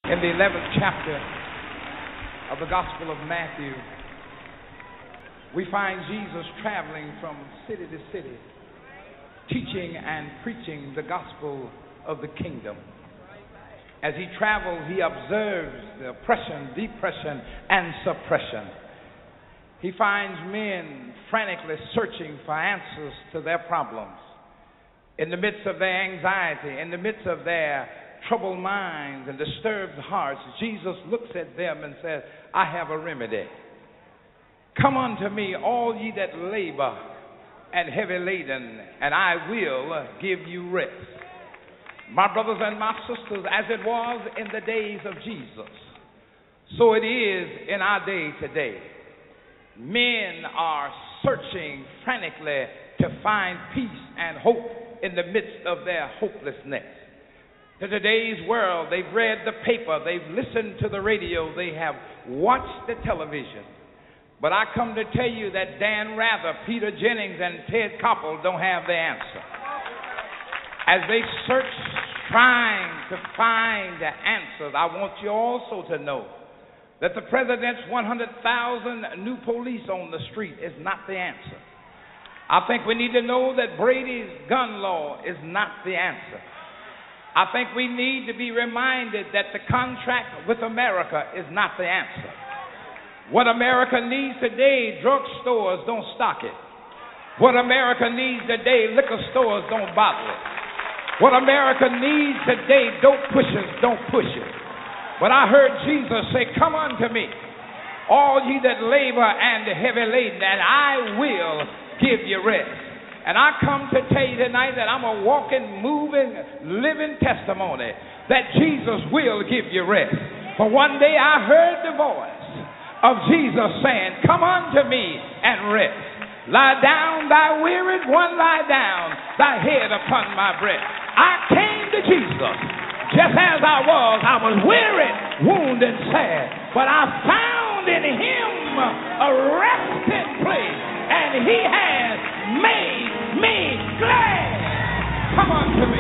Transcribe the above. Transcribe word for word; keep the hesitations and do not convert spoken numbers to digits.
In the eleventh chapter of the Gospel of Matthew, we find Jesus traveling from city to city, teaching and preaching the gospel of the kingdom. As he travels, he observes the oppression, depression, and suppression. He finds men frantically searching for answers to their problems. In the midst of their anxiety, in the midst of their troubled minds and disturbed hearts, Jesus looks at them and says, I have a remedy. Come unto me, all ye that labor and heavy laden, and I will give you rest. My brothers and my sisters, as it was in the days of Jesus, so it is in our day today. Men are searching frantically to find peace and hope in the midst of their hopelessness. To today's world, they've read the paper, they've listened to the radio, they have watched the television. But I come to tell you that Dan Rather, Peter Jennings, and Ted Koppel don't have the answer. As they search, trying to find the answers, I want you also to know that the president's one hundred thousand new police on the street is not the answer. I think we need to know that Brady's gun law is not the answer. I think we need to be reminded that the contract with America is not the answer. What America needs today, drugstores don't stock it. What America needs today, liquor stores don't bottle it. What America needs today, dope pushers don't push it. But I heard Jesus say, come unto me, all ye that labor and heavy laden, and I will give you rest. And I come to tell you tonight that I'm a walking, moving, living testimony that Jesus will give you rest. For one day I heard the voice of Jesus saying, come unto me and rest. Lie down, thy wearied one, lie down, thy head upon my breast. I came to Jesus just as I was. I was weary, wounded, sad, but I found in him a resting place, and he has made me glad. Come unto me.